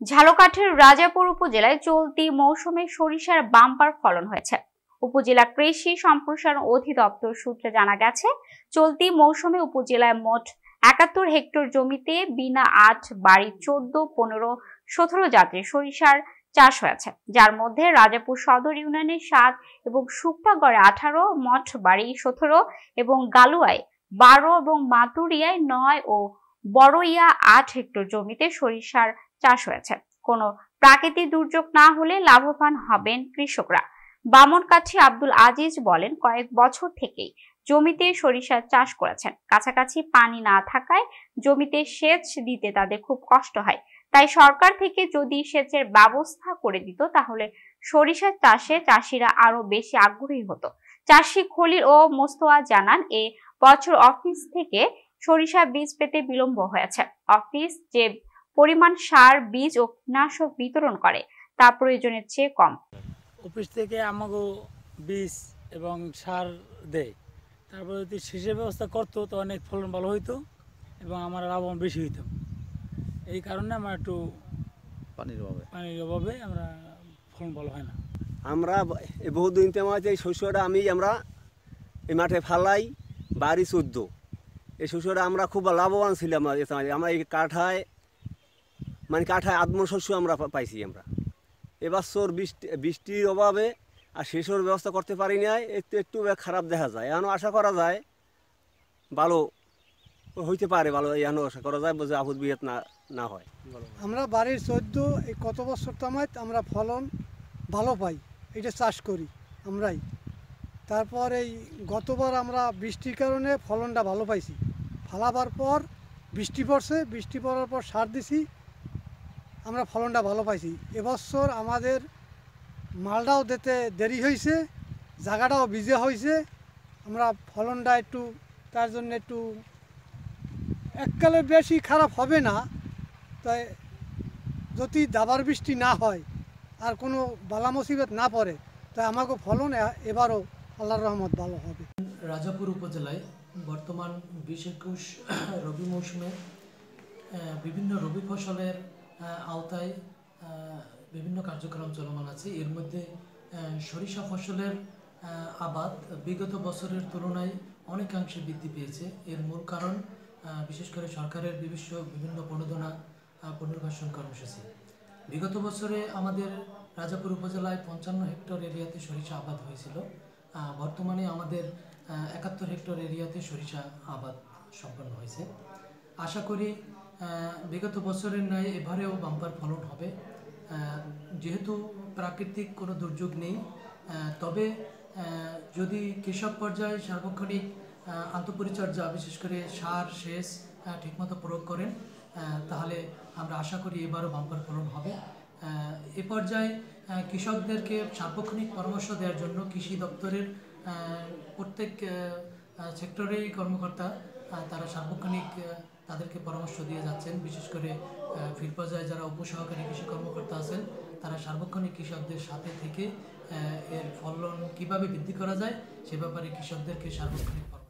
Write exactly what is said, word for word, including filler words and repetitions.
ঝালকাঠির রাজাপুর উপজেলায় চলতি মৌসুমে সরিষার বাম্পার ফলন হয়েছে। উপজেলা কৃষি সম্প্রসারণ অধিদপ্তর সূত্রে জানা গেছে, চলতি মৌসুমে উপজেলায় মোট একাত্তর হেক্টর জমিতে বিনা আট বাড়ি চোদ্দ পনেরো সতেরো জাতের সরিষার চাষ হয়েছে, যার মধ্যে রাজাপুর সদর ইউনিয়নে সাত এবং শুক্তাগড়ে আঠারো, মঠ বাড়ি সতেরো এবং গালুয়ায় বারো এবং মাতুরিয়ায় নয় ও বড়ইয়া আট হেক্টর জমিতে সরিষার চাষ হয়েছে। কোনো প্রাকৃতিক দুর্যোগ না হলে লাভবান হবেন কৃষকরা। বামনকাঠি আব্দুল আজিজ বলেন, কয়েক বছর থেকেই জমিতে সরিষার চাষ করেছেন। কাছাকাছি পানি না থাকায় জমিতে সেচ দিতে তাদের খুব কষ্ট হয়। তাই সরকার থেকে যদি সেচের ব্যবস্থা করে দিত তাহলে সরিষা চাষে চাষিরা আরো বেশি আগ্রহী হতো। চাষি খলিল ও মোস্তফা জানান, এ বছর অফিস থেকে সরিষা বীজ পেতে বিলম্ব হয়েছে। অফিস যে পরিমাণ সার, বীজ ও কীটনাশক বিতরণ করে তা প্রয়োজনের চেয়ে কম। অফিস থেকে আমাকে বীজ এবং সার দেয়, তারপরে যদি সেচের ব্যবস্থা করতো তো অনেক ফলন ভালো হইতো এবং আমার লাভবান বেশি হইতো। এই কারণে আমরা একটু পানির অভাবে পানির অভাবে আমরা ফলন ভালো হয় না। আমরা বহুদিন তেমন এই শস্যটা আমি আমরা এই মাঠে ফালাই বাড়ি চোদ্দ, এই শস্যটা আমরা খুব লাভবান ছিলাম। আমরা এই কাঠায় মানে কাঠায় আত্ম শস্য আমরা পাইছি। আমরা এবছর বৃষ্টি বৃষ্টির অভাবে আর সেচের ব্যবস্থা করতে পারি নাই, একটু একটু খারাপ দেখা যায়। এখনও আশা করা যায় ভালো হইতে পারে, ভালো এখনও আশা করা যায় যে আফত বিহাত না না হয়। আমরা বাড়ির চোদ্দ এই কত বছর তামাত আমরা ফলন ভালো পাই, এটা চাষ করি আমরাই। তারপর এই গতবার আমরা বৃষ্টির কারণে ফলনটা ভালো পাইছি। ফালাবার পর বৃষ্টি পড়ছে, বৃষ্টি পড়ার পর সার দিছি, আমরা ফলনটা ভালো পাইছি। এবছর আমাদের মালটাও দিতে দেরি হয়েছে, জায়গাটাও ভিজে হয়েছে, আমরা ফলনটা একটু তার জন্য একটু এককালে বেশি খারাপ হবে না। তাই যদি দাবার বৃষ্টি না হয় আর কোনো বালা মুসিবত না পড়ে তাই আমাকে ফলন এবারও আল্লাহর রহমত ভালো হবে। রাজাপুর উপজেলায় বর্তমান বিশ একুশ রবি মৌসুমে বিভিন্ন রবি ফসলের আওতায় বিভিন্ন কার্যক্রম চলমান আছে। এর মধ্যে সরিষা ফসলের আবাদ বিগত বছরের তুলনায় অনেকাংশে বৃদ্ধি পেয়েছে। এর মূল কারণ বিশেষ করে সরকারের বিভিন্ন বিভিন্ন প্রণোদনা পুনর্বাসন কর্মসূচি। বিগত বছরে আমাদের রাজাপুর উপজেলায় পঞ্চান্ন হেক্টর এরিয়াতে সরিষা আবাদ হয়েছিল। বর্তমানে আমাদের একাত্তর হেক্টর এরিয়াতে সরিষা আবাদ সম্পন্ন হয়েছে। আশা করি বিগত বছরের ন্যায় এবারেও বাম্পার ফলন হবে। যেহেতু প্রাকৃতিক কোনো দুর্যোগ নেই, তবে যদি কৃষক পর্যায়ে সার্বক্ষণিক আন্তঃপরিচর্যা বিশেষ করে সার, সেচ ঠিকমতো প্রয়োগ করেন তাহলে আমরা আশা করি এবারও বাম্পার ফলন হবে। এ পর্যায়ে কৃষকদেরকে সার্বক্ষণিক পরামর্শ দেওয়ার জন্য কৃষি দপ্তরের প্রত্যেক সেক্টরেই কর্মকর্তা তারা সার্বক্ষণিক তাদেরকে পরামর্শ দিয়ে যাচ্ছেন। বিশেষ করে ফিল্ড পর্যায়ে যারা উপসহকারী কৃষি কর্মকর্তা আছেন তারা সার্বক্ষণিক কৃষকদের সাথে থেকে এর ফলন কীভাবে বৃদ্ধি করা যায় সে ব্যাপারে কৃষকদেরকে সার্বক্ষণিক